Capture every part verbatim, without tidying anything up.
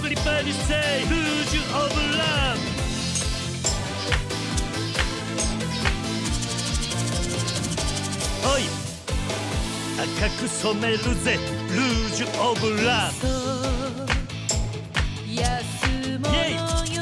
Everybody say Rouge of Love。 おい赤く染めるぜルージュオブラブ。 安物よ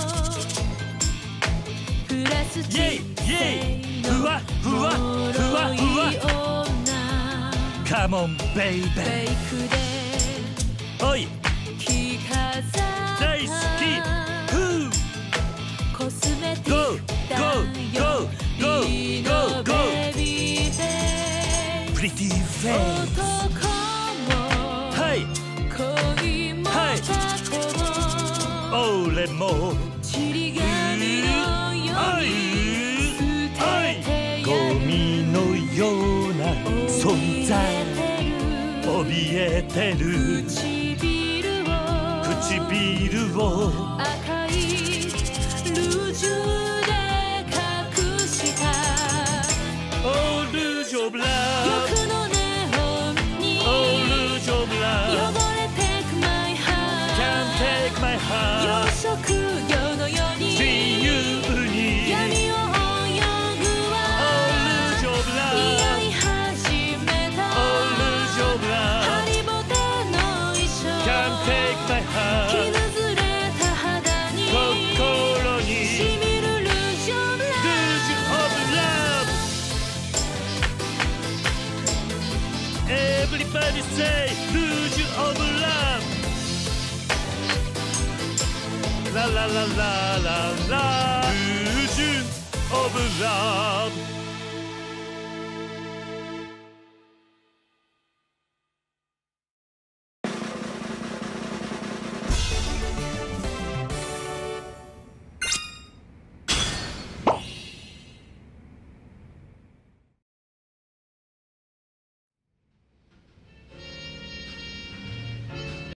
プラスチックふわふわふわふわカモンベイベベイクでー。おい着飾った大好きフーコスメティックだよいいのベビーベイプリティフェイス。 男もはい恋も過去も俺もちり紙のように捨ててやるゴミのような存在怯えてる唇を唇を赤いルージュで隠したオールージョブラブ欲のネオンにオールージョブラブ汚れてくマイハ Can't take my ー heart 養殖業のように自由に闇を泳ぐわオールージョブラブ匂い始めたオールージョブラブハリボテの衣装 Can't take my 傷 heart ずれた肌に心にしみるルージュオブラルージュオブラブ Everybody say ルージュオブラブララララララルージュオブラブ